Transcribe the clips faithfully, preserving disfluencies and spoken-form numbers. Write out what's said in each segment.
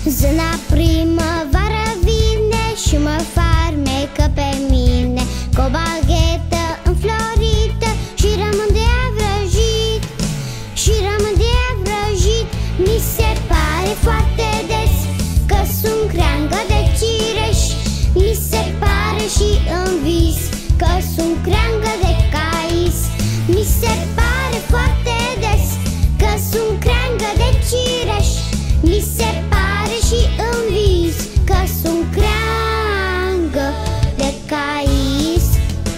Zâna primăvară vine și mă farmecă pe mine cu o baghetă înflorită și rămân de ea vrăjit. Și rămân de ea vrăjit. Mi se pare foarte des că sunt creangă de cireș. Mi se pare și în vis că sunt creangă de cais. Mi se pare foarte des că sunt creangă de cireș. Mi se pare și în vis că sunt creangă de cais.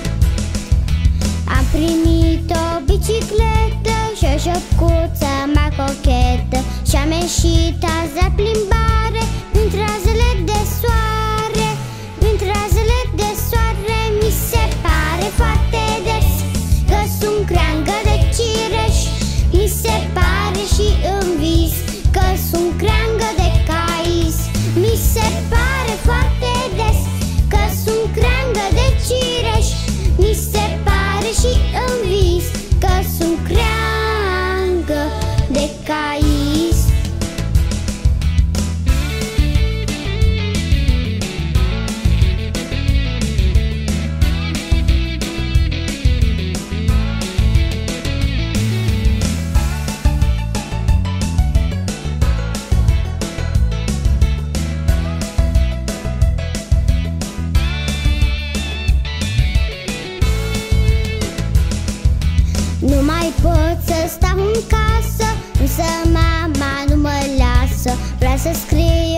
Am primit o bicicletă și o șopcuță mai cochetă și-am ieșit azi la plimbare printre razele de soare. Printre razele de soare. Mi se pare foarte des că sunt creangă de cireș. Mi se pare și în vis că sunt creangă de cais. Mi se pare foarte des că sunt creangă de cireș. Mi se pare și în vis că sunt creangă de cais. Nu mai pot să stau în casă, însă mama nu mă lasă. Vrea să scrie